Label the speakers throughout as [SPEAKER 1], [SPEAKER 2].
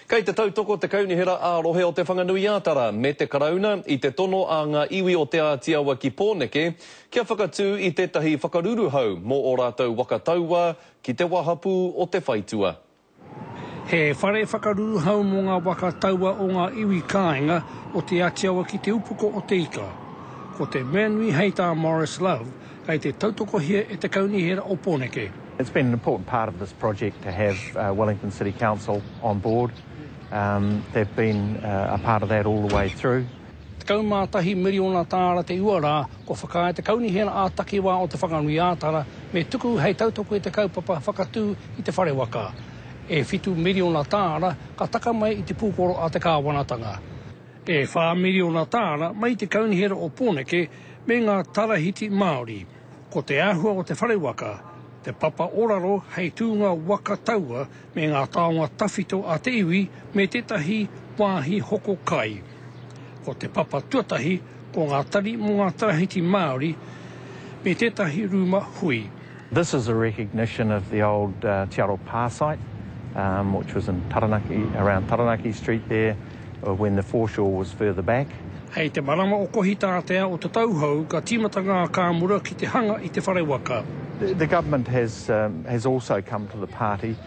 [SPEAKER 1] Kei te tautoko te kaunihera a rohe o te whanganui ātara me te karauna i te tono a ngā iwi o Te Ati Awa ki Pōneke kia whakatū i tētahi whakaruruhau mō o rātou wakataua ki te wahapu o te whaitua.
[SPEAKER 2] He whare whakaruruhau mō ngā wakataua o ngā iwi kāinga o Te Ati Awa ki te upuko o te ika. Ko te Manui hei tā Morris Love kei te tautoko hia e te kaunihera o Pōneke.
[SPEAKER 3] It's been an important part of this project to have Wellington City Council on board. They've been a part of that all the way through.
[SPEAKER 2] Te kaumātahi miriona tāra te uara ko whakae te kaunihera a takiwā o te whakanui ātara me tuku hei tautoko i te kaupapa whakatū i te whare waka. E whitu miriona tāra ka taka mai i te pūkoro a te kāwanatanga. E 4 miriona tāra mai te kaunihera o Pōneke me ngā tarahiti Maori. Ko te āhua o te whare waka, te papa oraro hei tūnga wakataua me ngā taonga tawhito a te iwi me tētahi wāhi hoko kai. Ko te papa tuatahi ko ngā tari mō ngā tarahiti Maori me tētahi rūma hui.
[SPEAKER 3] This is a recognition of the old Te Aro site, which was in Taranaki, around Taranaki Street there, when the foreshore was further back.
[SPEAKER 2] Hei te marama o kohi tātea o te tauhau ka tīmata ngā kāmura ki te hanga i te whare waka.
[SPEAKER 3] The government has also come to the party,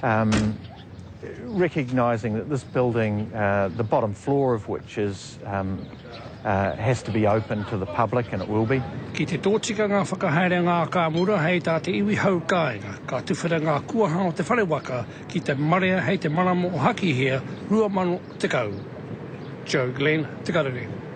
[SPEAKER 3] recognising that this building, the bottom floor of which is has to be open to the public, and it will be.
[SPEAKER 2] Ki te tōtika ngā whakahaere ngā kāmura hei tā te iwi hau kāinga, ka tuwhera ngā kuaha o te whare waka ki te marea hei te marama o haki hea, 2 mano te kau. Joe Glenn, Te Karere.